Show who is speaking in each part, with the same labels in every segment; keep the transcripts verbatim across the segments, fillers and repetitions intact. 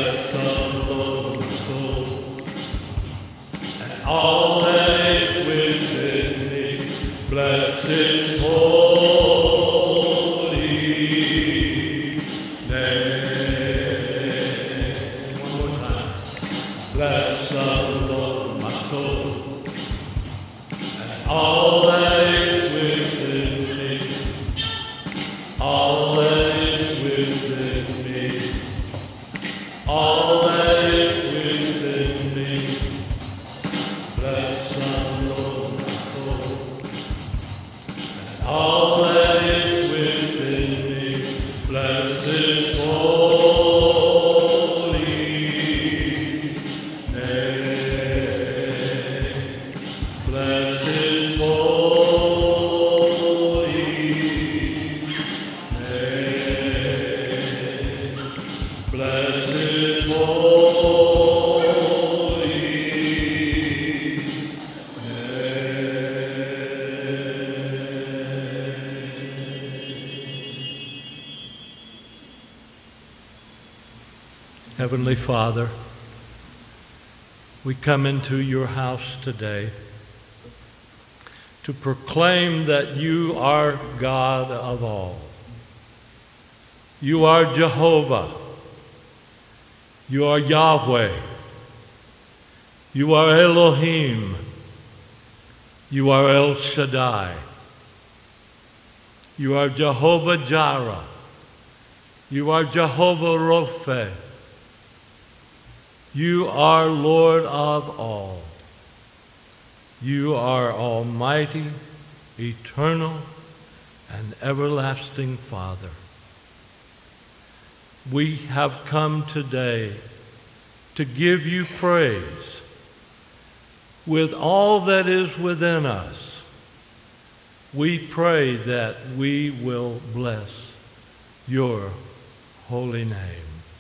Speaker 1: Bless the Lord, my soul, and all that is within me. Bless His holy name. One more time. Bless the Lord, my soul, and all that is within me. All that is within me. All that is within me. Bless the Lord, my soul, and all that is within me. Bless His holy name. Bless His holy name. Bless His holy name. Heavenly Father, we come into your house today to proclaim that you are God of all. You are Jehovah. You are Yahweh. You are Elohim. You are El Shaddai. You are Jehovah Jireh. You are Jehovah Rophe. You are Lord of all. You are Almighty, eternal, and everlasting Father. We have come today to give you praise with all that is within us. We pray that we will bless your holy name.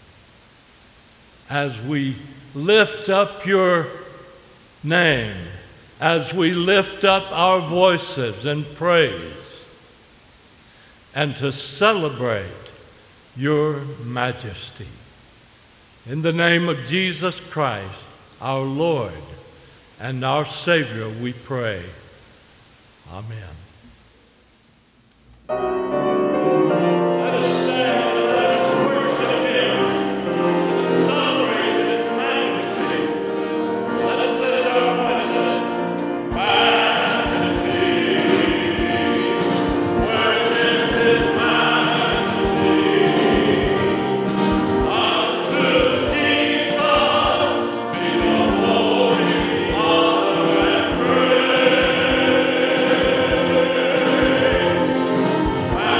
Speaker 1: As we lift up your name, as we lift up our voices in praise, and to celebrate your majesty. In the name of Jesus Christ, our Lord and our Savior, we pray. Amen. Let us stand, let us worship Him. Let us celebrate His majesty. Let us lift our voices. Majesty, worship His majesty. Unto Jesus be the glory, honor, and praise.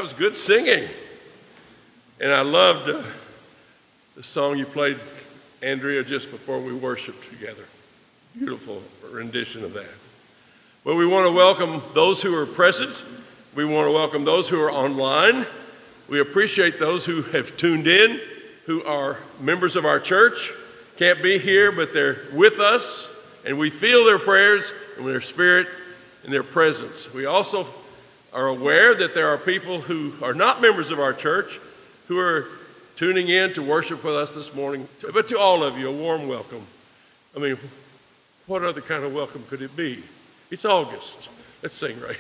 Speaker 2: was good singing. And I loved uh, the song you played, Andrea, just before we worshiped together. Beautiful rendition of that. Well, we want to welcome those who are present. We want to welcome those who are online. We appreciate those who have tuned in, who are members of our church, can't be here, but they're with us, and we feel their prayers and their spirit and their presence. We also are aware that there are people who are not members of our church who are tuning in to worship with us this morning. But to all of you, a warm welcome. I mean, what other kind of welcome could it be? It's August. Let's sing, right?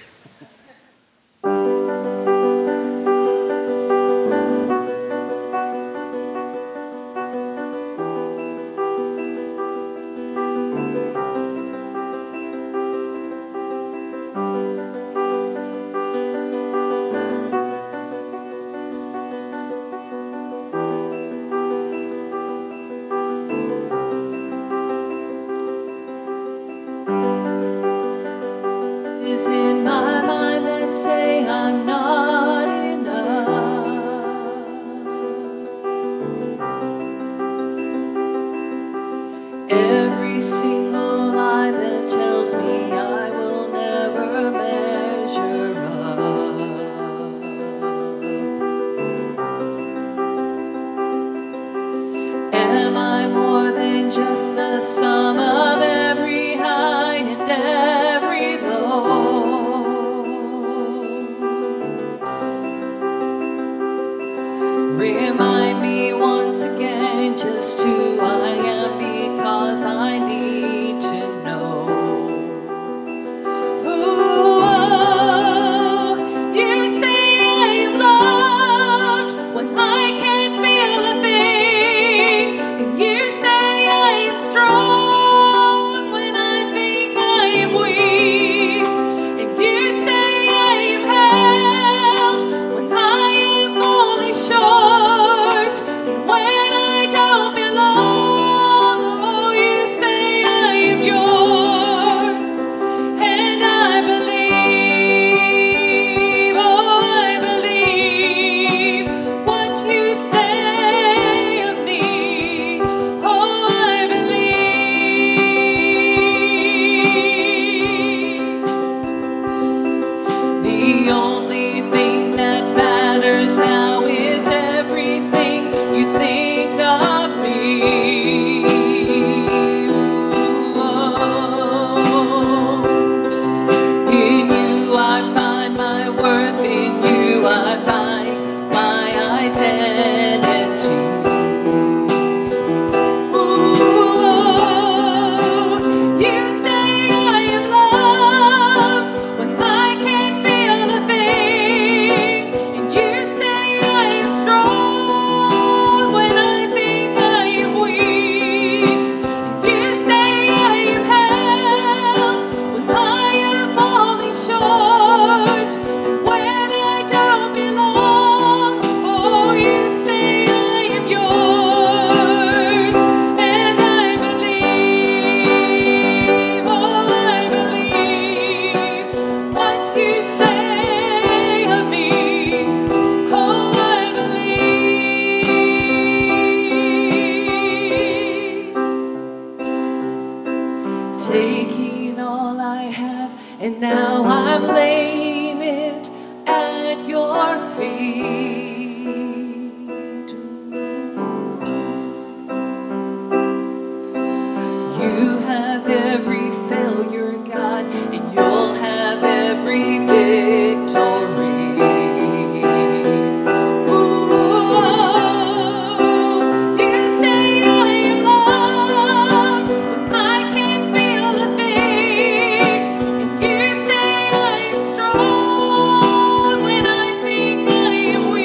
Speaker 3: When I think I am weak.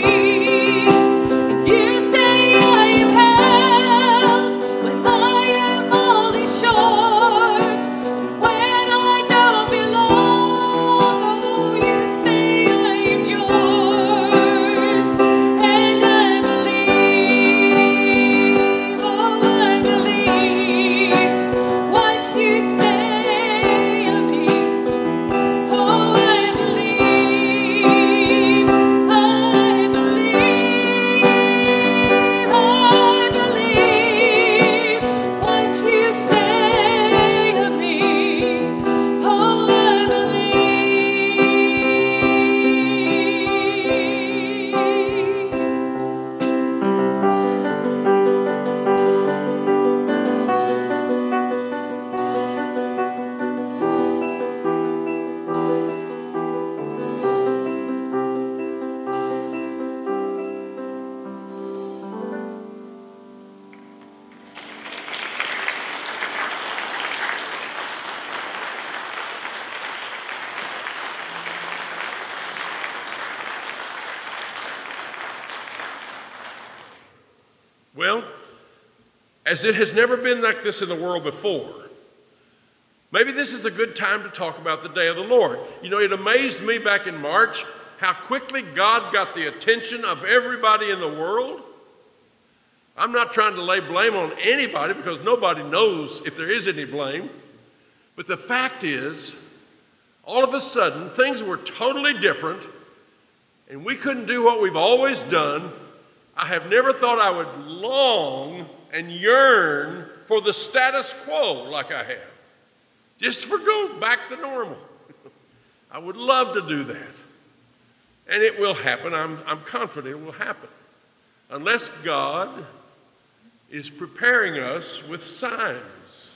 Speaker 2: Well, as it has never been like this in the world before, maybe this is a good time to talk about the day of the Lord. You know, it amazed me back in March how quickly God got the attention of everybody in the world. I'm not trying to lay blame on anybody because nobody knows if there is any blame. But the fact is, all of a sudden, things were totally different, and we couldn't do what we've always done. I have never thought I would long and yearn for the status quo like I have. Just for go back to normal. I would love to do that. And it will happen. I'm, I'm confident it will happen. Unless God is preparing us with signs.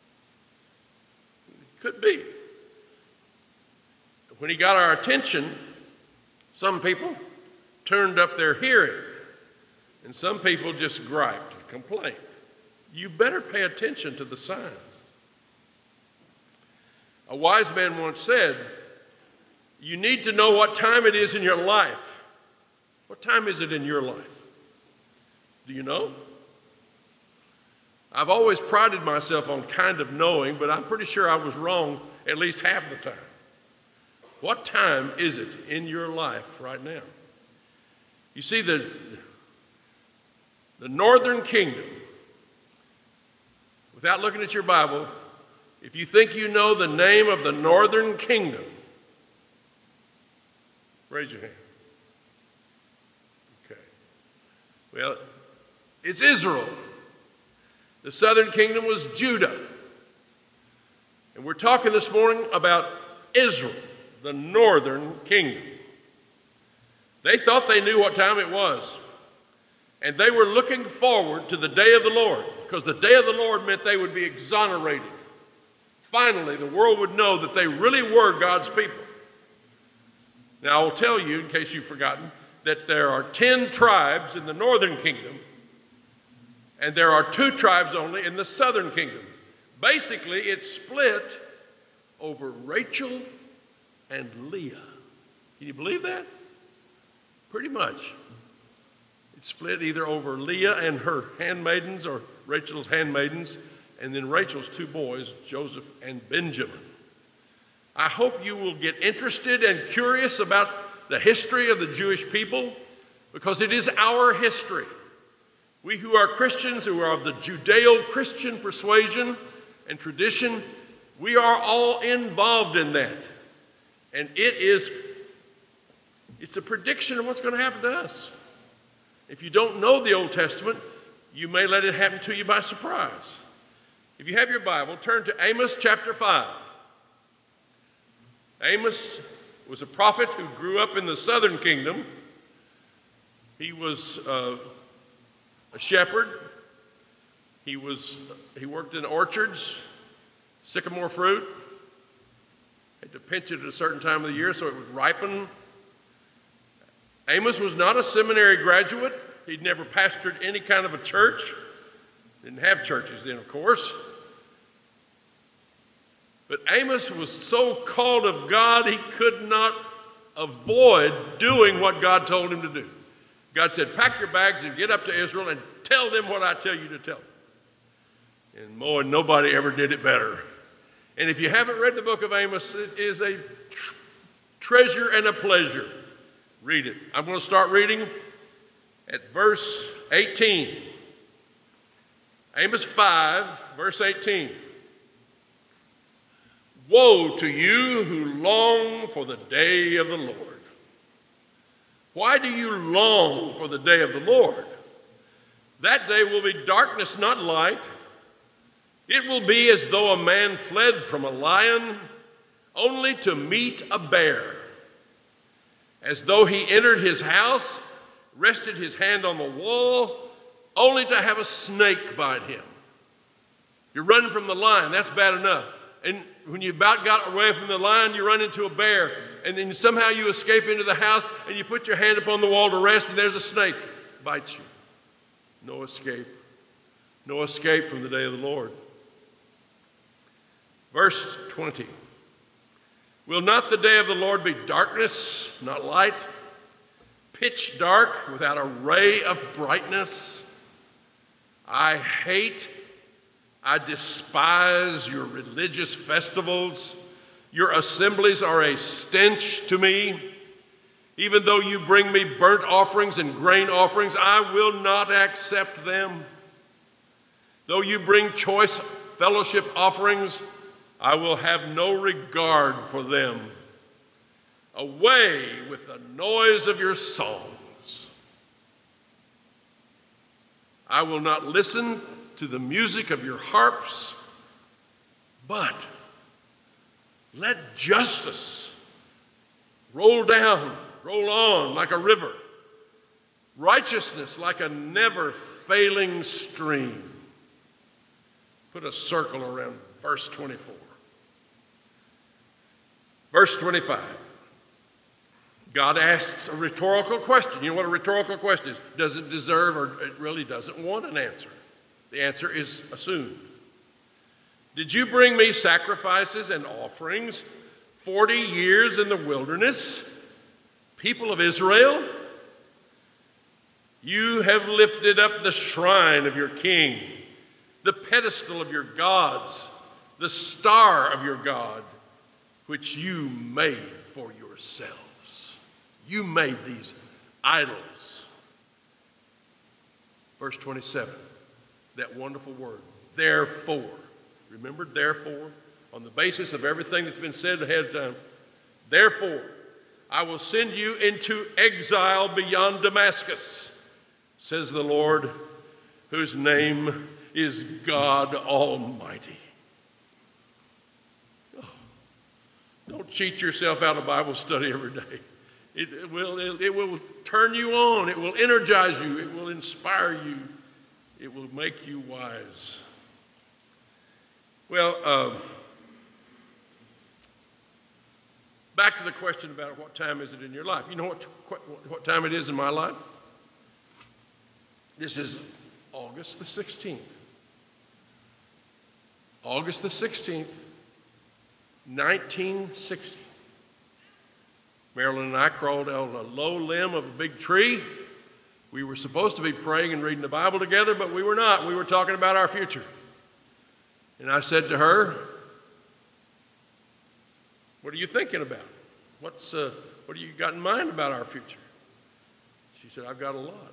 Speaker 2: It could be. When he got our attention, some people turned up their hearing, and some people just griped and complained. You better pay attention to the signs. A wise man once said, you need to know what time it is in your life. What time is it in your life? Do you know? I've always prided myself on kind of knowing, but I'm pretty sure I was wrong at least half the time. What time is it in your life right now? You see, the, the northern kingdom, without looking at your Bible, if you think you know the name of the northern kingdom, raise your hand. Okay. Well, it's Israel. The southern kingdom was Judah. And we're talking this morning about Israel, the northern kingdom. They thought they knew what time it was. And they were looking forward to the day of the Lord, because the day of the Lord meant they would be exonerated. Finally, the world would know that they really were God's people. Now, I will tell you, in case you've forgotten, that there are ten tribes in the northern kingdom, and there are two tribes only in the southern kingdom. Basically, it's split over Rachel and Leah. Can you believe that? Pretty much. It's split either over Leah and her handmaidens or Rachel's handmaidens, and then Rachel's two boys, Joseph and Benjamin. I hope you will get interested and curious about the history of the Jewish people, because it is our history. We who are Christians, who are of the Judeo-Christian persuasion and tradition, we are all involved in that. And it is, it's a prediction of what's going to happen to us. If you don't know the Old Testament, you may let it happen to you by surprise. If you have your Bible, turn to Amos chapter five. Amos was a prophet who grew up in the southern kingdom. He was uh, a shepherd. He, was, he worked in orchards, sycamore fruit. Had to pinch it at a certain time of the year so it would ripen. Amos was not a seminary graduate. He'd never pastored any kind of a church. Didn't have churches then, of course. But Amos was so called of God, he could not avoid doing what God told him to do. God said, pack your bags and get up to Israel and tell them what I tell you to tell them. And boy, nobody ever did it better. And if you haven't read the book of Amos, it is a tr- treasure and a pleasure. Read it. I'm going to start reading at verse eighteen. Amos five, verse eighteen. Woe to you who long for the day of the Lord. Why do you long for the day of the Lord? That day will be darkness, not light. It will be as though a man fled from a lion only to meet a bear. As though he entered his house, rested his hand on the wall, only to have a snake bite him. You're running from the lion, that's bad enough. And when you about got away from the lion, you run into a bear. And then somehow you escape into the house, and you put your hand upon the wall to rest, and there's a snake. Bites you. No escape. No escape from the day of the Lord. Verse twenty. Will not the day of the Lord be darkness, not light? Pitch dark, without a ray of brightness? I hate, I despise your religious festivals. Your assemblies are a stench to me. Even though you bring me burnt offerings and grain offerings, I will not accept them. Though you bring choice fellowship offerings, I will have no regard for them. Away with the noise of your songs. I will not listen to the music of your harps, but let justice roll down, roll on like a river, righteousness like a never-failing stream. Put a circle around verse twenty-four. Verse twenty-five. God asks a rhetorical question. You know what a rhetorical question is? Does it deserve or it really doesn't want an answer? The answer is assumed. Did you bring me sacrifices and offerings forty years in the wilderness? People of Israel, you have lifted up the shrine of your king, the pedestal of your gods, the star of your God, which you made for yourselves. You made these idols. Verse twenty-seven, that wonderful word, therefore. Remember, therefore, on the basis of everything that's been said ahead of time, therefore, I will send you into exile beyond Damascus, says the Lord, whose name is God Almighty. Oh, don't cheat yourself out of Bible study every day. It, it, will, it, it will turn you on. It will energize you. It will inspire you. It will make you wise. Well, um, back to the question about what time is it in your life. You know what, what time it is in my life? This is August the sixteenth. August the sixteenth, nineteen sixty. Marilyn and I crawled on a low limb of a big tree. We were supposed to be praying and reading the Bible together, but we were not. We were talking about our future. And I said to her, what are you thinking about? What's, uh, what do you got in mind about our future? She said, I've got a lot.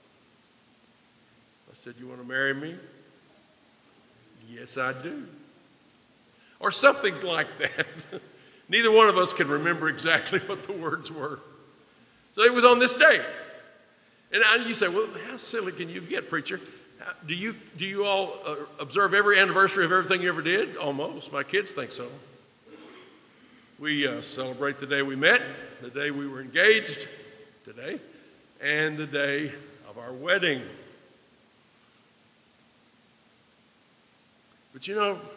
Speaker 2: I said, you want to marry me? Yes, I do. Or something like that. Neither one of us can remember exactly what the words were. So it was on this date. And I, you say, well, how silly can you get, preacher? How, do you, do you all uh, observe every anniversary of everything you ever did? Almost. My kids think so. We uh, celebrate the day we met, the day we were engaged, today, and the day of our wedding. But you know,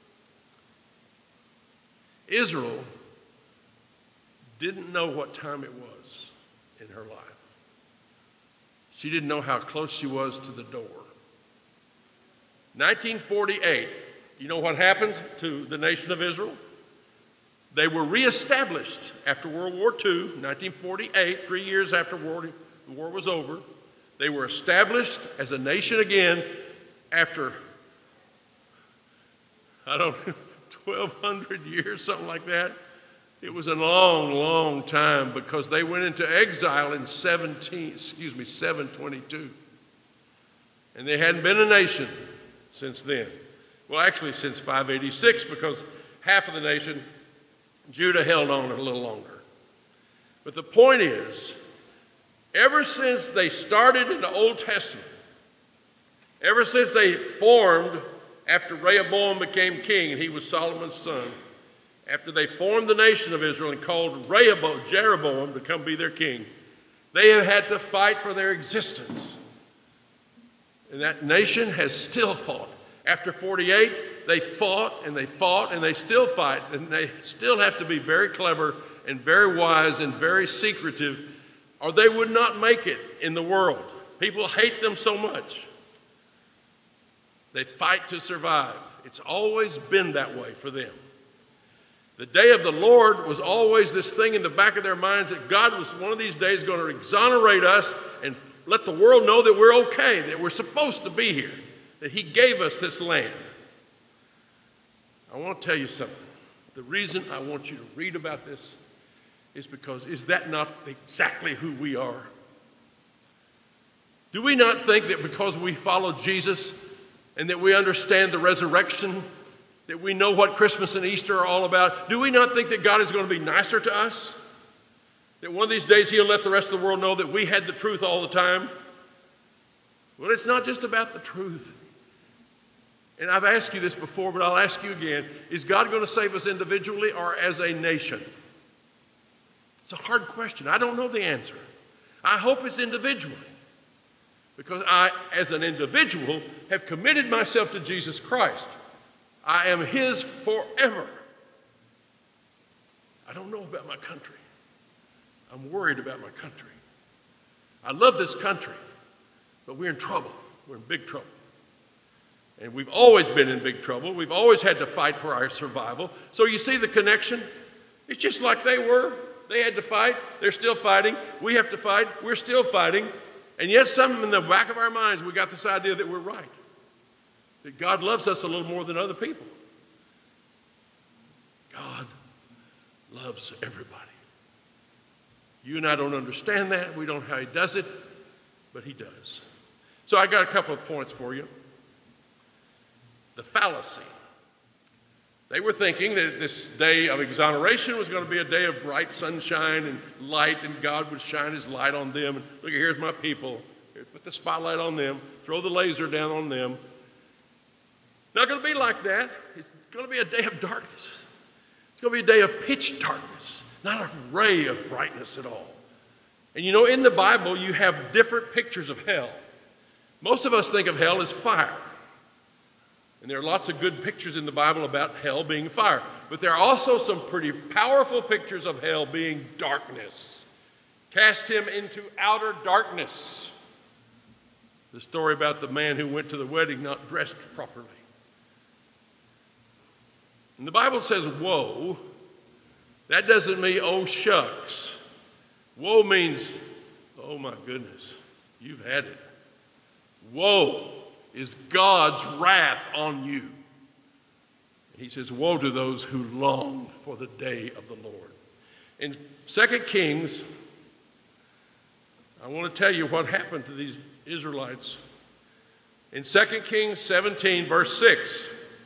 Speaker 2: Israel didn't know what time it was in her life. She didn't know how close she was to the door. nineteen forty-eight, you know what happened to the nation of Israel? They were reestablished after World War Two, nineteen forty-eight, three years after war, the war was over. They were established as a nation again after, I don't know, twelve hundred years, something like that. It was a long, long time because they went into exile in seventeen, excuse me, seven twenty-two. And they hadn't been a nation since then. Well, actually since five eighty-six, because half of the nation, Judah, held on a little longer. But the point is, ever since they started in the Old Testament, ever since they formed after Rehoboam became king, and he was Solomon's son, after they formed the nation of Israel and called Rehoboam, Jeroboam to come be their king, they have had to fight for their existence. And that nation has still fought. After forty-eight, they fought and they fought and they still fight, and they still have to be very clever and very wise and very secretive, or they would not make it in the world. People hate them so much. They fight to survive. It's always been that way for them. The day of the Lord was always this thing in the back of their minds that God was one of these days going to exonerate us and let the world know that we're okay, that we're supposed to be here. that he gave us this land. I want to tell you something. The reason I want you to read about this is because, is that not exactly who we are? Do we not think that because we follow Jesus and that we understand the resurrection, that we know what Christmas and Easter are all about, do we not think that God is going to be nicer to us? That one of these days he'll let the rest of the world know that we had the truth all the time? Well, it's not just about the truth. And I've asked you this before, but I'll ask you again. Is God going to save us individually or as a nation? It's a hard question. I don't know the answer. I hope it's individually. Because I, as an individual, have committed myself to Jesus Christ. I am his forever. I don't know about my country. I'm worried about my country. I love this country, but we're in trouble. We're in big trouble. And we've always been in big trouble. We've always had to fight for our survival. So you see the connection? It's just like they were. They had to fight. They're still fighting. We have to fight. We're still fighting. And yet, some in the back of our minds, we got this idea that we're right. That God loves us a little more than other people. God loves everybody. You and I don't understand that. We don't know how he does it, but he does. So I got a couple of points for you. The fallacy. They were thinking that this day of exoneration was going to be a day of bright sunshine and light, and God would shine his light on them. And look, here's my people. Here, put the spotlight on them. Throw the laser down on them. Not going to be like that. It's going to be a day of darkness. It's going to be a day of pitch darkness, not a ray of brightness at all. And you know, in the Bible, you have different pictures of hell. Most of us think of hell as fire. And there are lots of good pictures in the Bible about hell being fire. But there are also some pretty powerful pictures of hell being darkness. Cast him into outer darkness. The story about the man who went to the wedding not dressed properly. And the Bible says woe. That doesn't mean oh shucks. Woe means, oh my goodness, you've had it. Woe is God's wrath on you. He says, woe to those who long for the day of the Lord. In Second Kings, I want to tell you what happened to these Israelites. In Second Kings seventeen, verse six,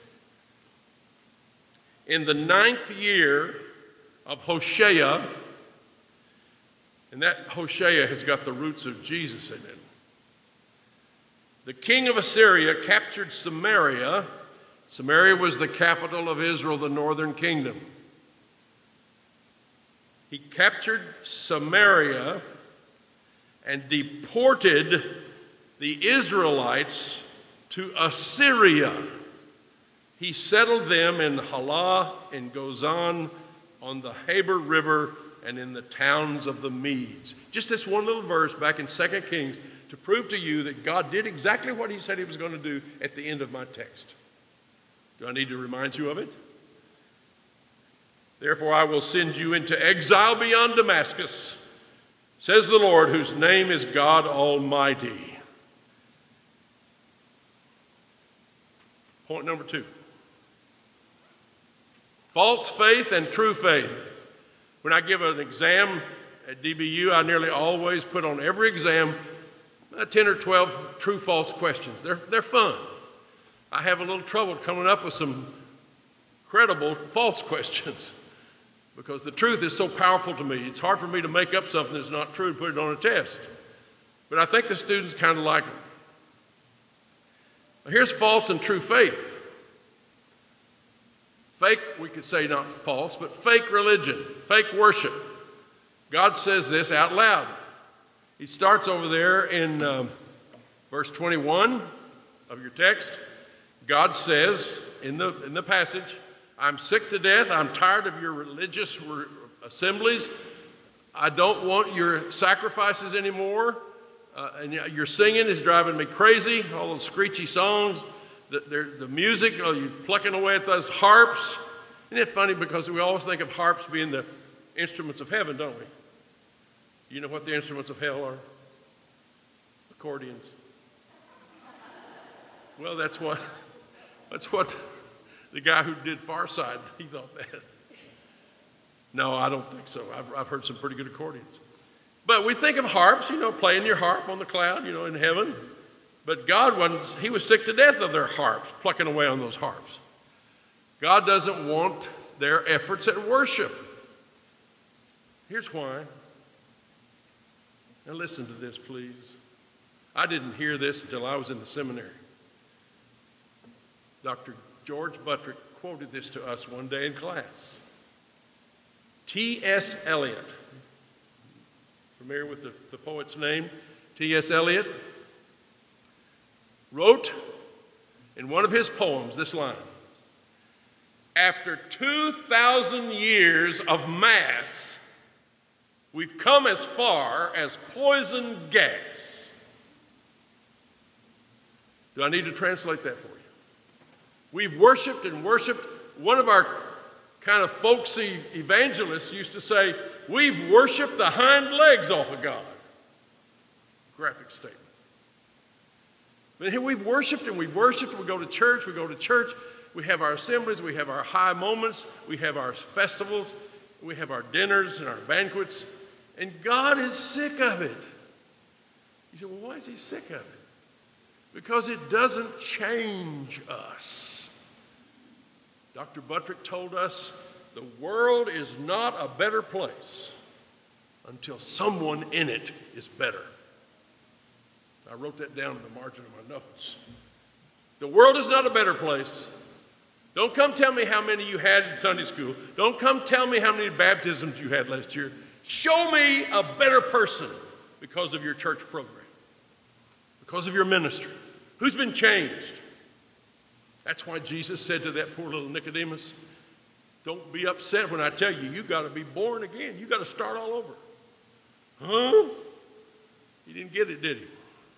Speaker 2: in the ninth year of Hoshea, and that Hoshea has got the roots of Jesus in it, the king of Assyria captured Samaria. Samaria was the capital of Israel, the northern kingdom. He captured Samaria and deported the Israelites to Assyria. He settled them in Halah, in Gozan, on the Habor River, and in the towns of the Medes. Just this one little verse back in Second Kings to prove to you that God did exactly what he said he was going to do at the end of my text. Do I need to remind you of it? Therefore I will send you into exile beyond Damascus, says the Lord, whose name is God Almighty. Point number two. False faith and true faith. When I give an exam at D B U, I nearly always put on every exam uh, ten or twelve true-false questions. They're, they're fun. I have a little trouble coming up with some credible false questions because the truth is so powerful to me. It's hard for me to make up something that's not true and put it on a test. But I think the students kind of like it. Now, here's false and true faith. Fake, we could say not false, but fake religion, fake worship. God says this out loud. He starts over there in um, verse twenty-one of your text. God says in the, in the passage, I'm sick to death. I'm tired of your religious re- assemblies. I don't want your sacrifices anymore. Uh, and your singing is driving me crazy. All those screechy songs. The, the music, oh, you're plucking away at those harps. Isn't it funny because we always think of harps being the instruments of heaven, don't we? You know what the instruments of hell are? Accordions. Well, that's what, that's what the guy who did Far Side, he thought that. No, I don't think so. I've, I've heard some pretty good accordions. But we think of harps, you know, playing your harp on the cloud, you know, in heaven. But God wasn't, he was sick to death of their harps, plucking away on those harps. God doesn't want their efforts at worship. Here's why. Now listen to this, please. I didn't hear this until I was in the seminary. Doctor George Buttrick quoted this to us one day in class. T S Eliot. Familiar with the, the poet's name? T S Eliot wrote in one of his poems this line: after two thousand years of mass, we've come as far as poison gas. Do I need to translate that for you? We've worshiped and worshiped. One of our kind of folksy evangelists used to say, we've worshiped the hind legs off of God. Graphic statement. But here we've worshiped and we've worshiped. We go to church, we go to church. We have our assemblies, we have our high moments, we have our festivals, we have our dinners and our banquets, and God is sick of it. You say, well, why is he sick of it? Because it doesn't change us. Doctor Buttrick told us the world is not a better place until someone in it is better. I wrote that down in the margin of my notes. The world is not a better place. Don't come tell me how many you had in Sunday school. Don't come tell me how many baptisms you had last year. Show me a better person because of your church program, because of your ministry. Who's been changed? That's why Jesus said to that poor little Nicodemus, don't be upset when I tell you, you got to be born again. You got to start all over. Huh? He didn't get it, did he?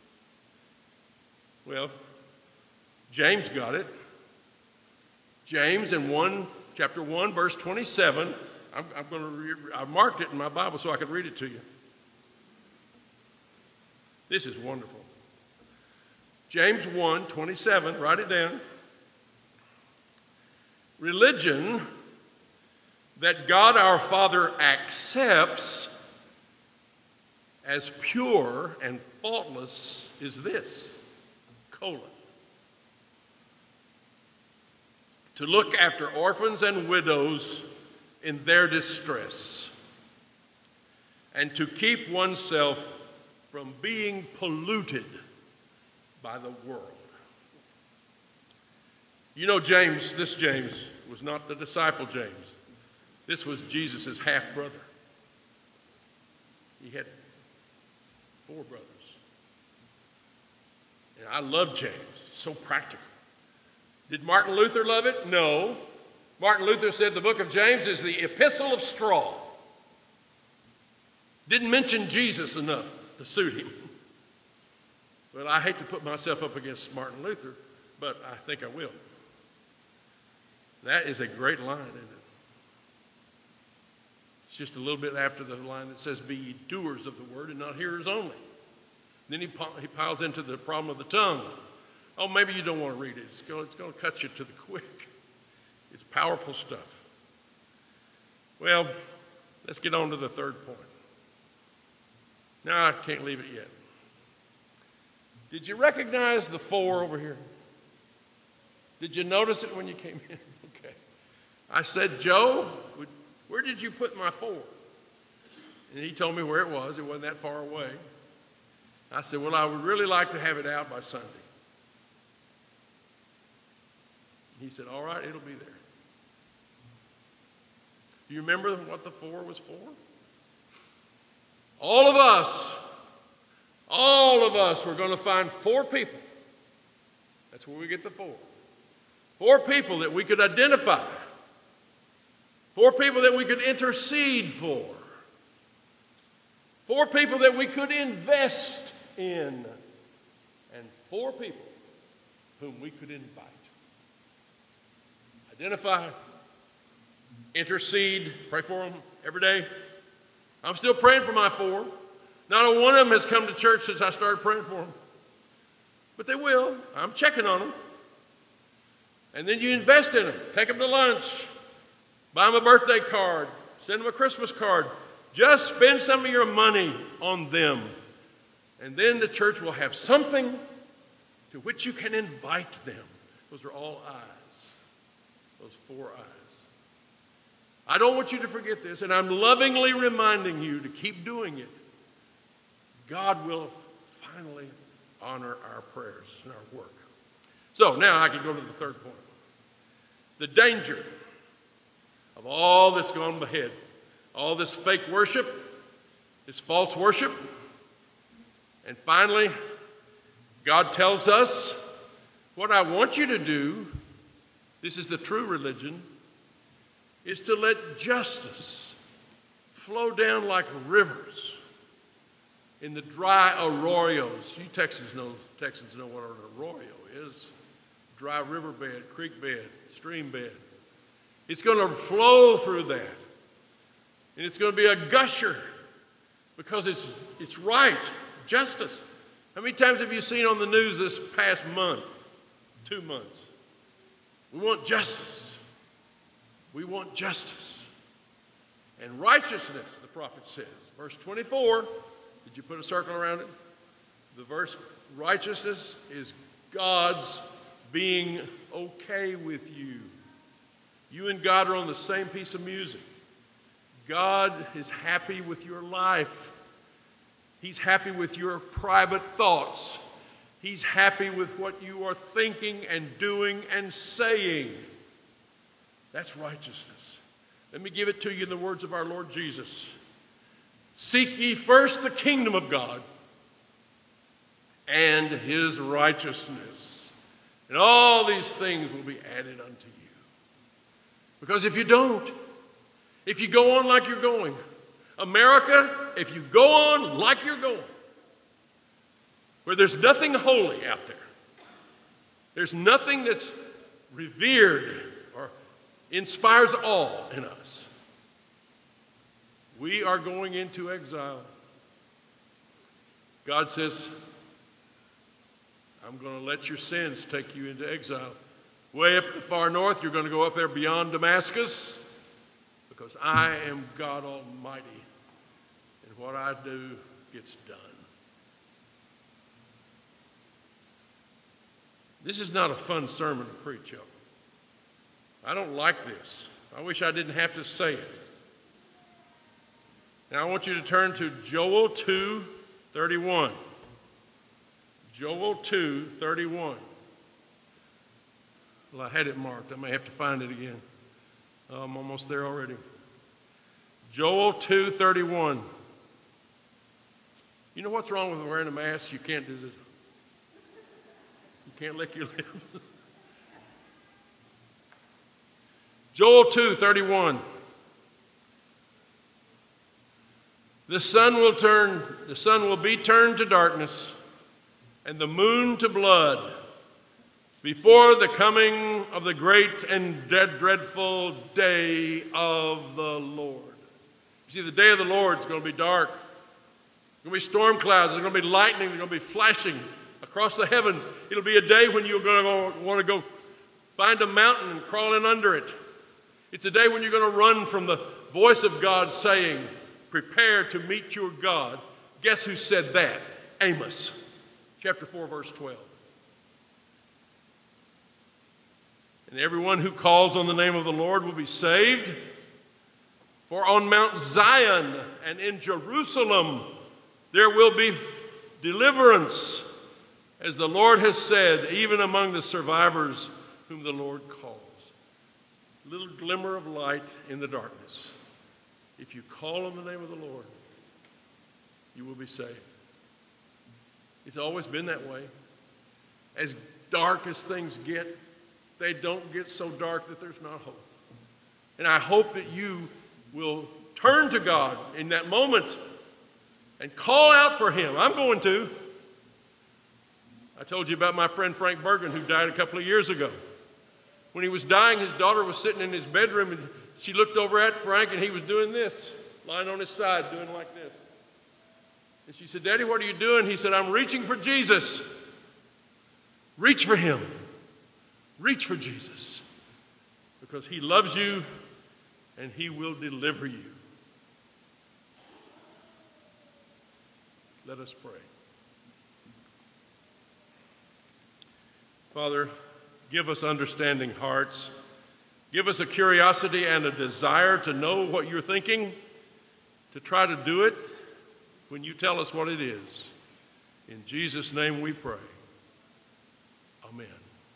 Speaker 2: Well, James got it. James in one, chapter one, verse twenty-seven. I'm, I'm going to. Re- I marked it in my Bible so I could read it to you. This is wonderful. James one, twenty-seven. Write it down. Religion that God our Father accepts as pure and faultless is this: colon. To look after orphans and widows in their distress, and to keep oneself from being polluted by the world. You know, James, this James was not the disciple James. This was Jesus' half-brother. He had four brothers. And I love James. He's so practical. Did Martin Luther love it? No. Martin Luther said the book of James is the epistle of straw. Didn't mention Jesus enough to suit him. Well, I hate to put myself up against Martin Luther, but I think I will. That is a great line, isn't it? It's just a little bit after the line that says, be ye doers of the word and not hearers only. Then he, he piles into the problem of the tongue. Oh, maybe you don't want to read it. It's going, it's going to cut you to the quick. It's powerful stuff. Well, let's get on to the third point. No, I can't leave it yet. Did you recognize the four over here? Did you notice it when you came in? Okay. I said, Joe, where did you put my four? And he told me where it was. It wasn't that far away. I said, well, I would really like to have it out by Sunday. He said, all right, it'll be there. Do you remember what the four was for? All of us, all of us were going to find four people. That's where we get the four. Four people that we could identify. Four people that we could intercede for. Four people that we could invest in. And four people whom we could invite. Identify, intercede, pray for them every day. I'm still praying for my four. Not a one of them has come to church since I started praying for them. But they will. I'm checking on them. And then you invest in them. Take them to lunch. Buy them a birthday card. Send them a Christmas card. Just spend some of your money on them. And then the church will have something to which you can invite them. Those are all eyes. Those four eyes. I don't want you to forget this, and I'm lovingly reminding you to keep doing it. God will finally honor our prayers and our work. So now I can go to the third point. The danger of all that's gone ahead. All this fake worship, this false worship. And finally, God tells us, what I want you to do, this is the true religion, is to let justice flow down like rivers in the dry arroyos. You Texans know, Texans know what an arroyo is. Dry riverbed, creek bed, stream bed. It's going to flow through that. And it's going to be a gusher because it's, it's right, justice. How many times have you seen on the news this past month, two months? We want justice. We want justice. And righteousness, the prophet says. Verse twenty-four, did you put a circle around it? The verse, righteousness is God's being okay with you. You and God are on the same piece of music. God is happy with your life. He's happy with your private thoughts. He's happy with what you are thinking and doing and saying. That's righteousness. Let me give it to you in the words of our Lord Jesus. Seek ye first the kingdom of God and his righteousness, and all these things will be added unto you. Because if you don't, if you go on like you're going, America, if you go on like you're going, where there's nothing holy out there, there's nothing that's revered or inspires awe in us, we are going into exile. God says, I'm going to let your sins take you into exile. Way up the far north, you're going to go up there beyond Damascus, because I am God Almighty, and what I do gets done. This is not a fun sermon to preach, y'all. I don't like this. I wish I didn't have to say it. Now I want you to turn to Joel two thirty-one. Joel two thirty-one. Well, I had it marked. I may have to find it again. Oh, I'm almost there already. Joel two thirty-one. You know what's wrong with wearing a mask? You can't do this. You can't lick your lips. Joel two thirty-one. The sun will turn, the sun will be turned to darkness, and the moon to blood, before the coming of the great and dead, dreadful day of the Lord. You see, the day of the Lord is going to be dark. There's going to be storm clouds. There's going to be lightning. There's going to be flashing across the heavens. It'll be a day when you're going to want to go find a mountain and crawl in under it. It's a day when you're going to run from the voice of God saying, prepare to meet your God. Guess who said that? Amos, chapter four, verse twelve. And everyone who calls on the name of the Lord will be saved. For on Mount Zion and in Jerusalem there will be deliverance, as the Lord has said, even among the survivors whom the Lord calls. Little glimmer of light in the darkness. If you call on the name of the Lord, you will be saved. It's always been that way. As dark as things get, they don't get so dark that there's not hope. And I hope that you will turn to God in that moment and call out for him. I'm going to. I told you about my friend Frank Bergen, who died a couple of years ago. When he was dying, his daughter was sitting in his bedroom, and she looked over at Frank, and he was doing this, lying on his side, doing like this. And she said, Daddy, what are you doing? He said, I'm reaching for Jesus. Reach for him. Reach for Jesus, because he loves you and he will deliver you. Let us pray. Father, give us understanding hearts. Give us a curiosity and a desire to know what you're thinking, to try to do it when you tell us what it is. In Jesus' name we pray. Amen.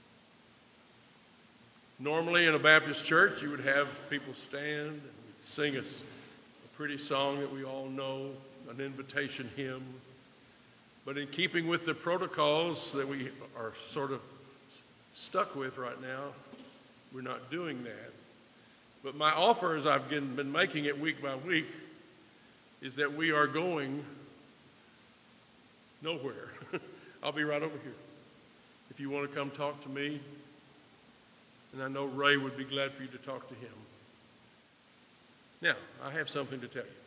Speaker 2: Normally in a Baptist church, you would have people stand and sing us a pretty song that we all know, an invitation hymn. But in keeping with the protocols that we are sort of stuck with right now, we're not doing that. But my offer, as I've been making it week by week, is that we are going nowhere. I'll be right over here. If you want to come talk to me, and I know Ray would be glad for you to talk to him. Now, I have something to tell you.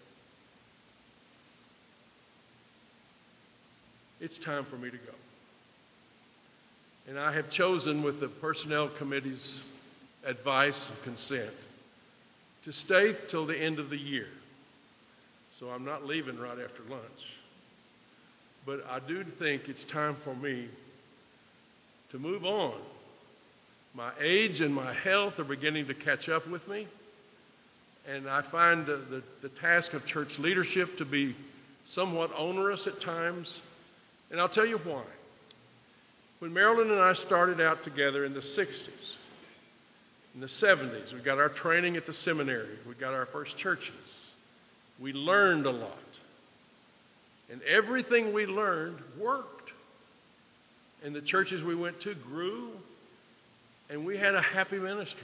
Speaker 2: It's time for me to go. And I have chosen, with the Personnel Committee's advice and consent, to stay till the end of the year. So I'm not leaving right after lunch. But I do think it's time for me to move on. My age and my health are beginning to catch up with me. And I find the, the, the task of church leadership to be somewhat onerous at times. And I'll tell you why. When Marilyn and I started out together in the sixties, in the seventies, we got our training at the seminary. We got our first churches. We learned a lot. And everything we learned worked. And the churches we went to grew, and we had a happy ministry.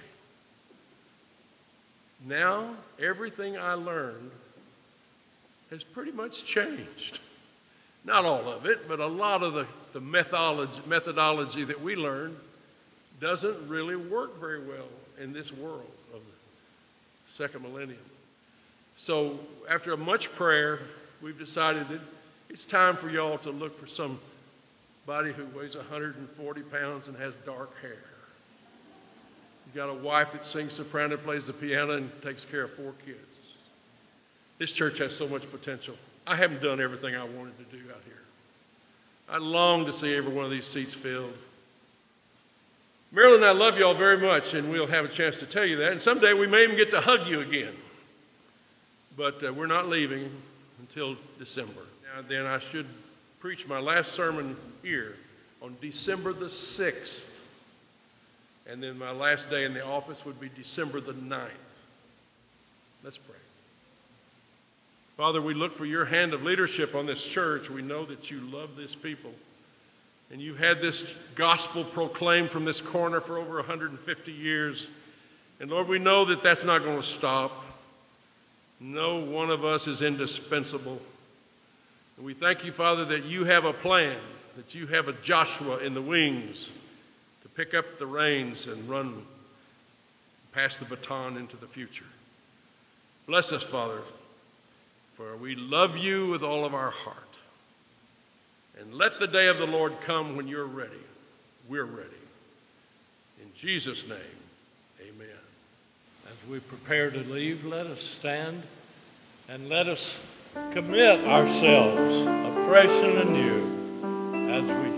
Speaker 2: Now, everything I learned has pretty much changed. Not all of it, but a lot of the, the methodology, methodology that we learned doesn't really work very well in this world of the second millennium. So after much prayer, we've decided that it's time for y'all to look for somebody who weighs one hundred forty pounds and has dark hair. You've got a wife that sings soprano, plays the piano, and takes care of four kids. This church has so much potential. I haven't done everything I wanted to do out here. I long to see every one of these seats filled. Marilyn and I love you all very much, and we'll have a chance to tell you that. And someday we may even get to hug you again. But uh, we're not leaving until December. Now then, I should preach my last sermon here on December the sixth. And then my last day in the office would be December the ninth. Let's pray. Father, we look for your hand of leadership on this church. We know that you love this people. And you've had this gospel proclaimed from this corner for over one hundred fifty years. And Lord, we know that that's not going to stop. No one of us is indispensable. And we thank you, Father, that you have a plan, that you have a Joshua in the wings to pick up the reins and run, pass the baton into the future. Bless us, Father, for we love you with all of our heart. And let the day of the Lord come when you're ready. We're ready. In Jesus' name, amen.
Speaker 1: As we prepare to leave, let us stand and let us commit ourselves afresh and anew as we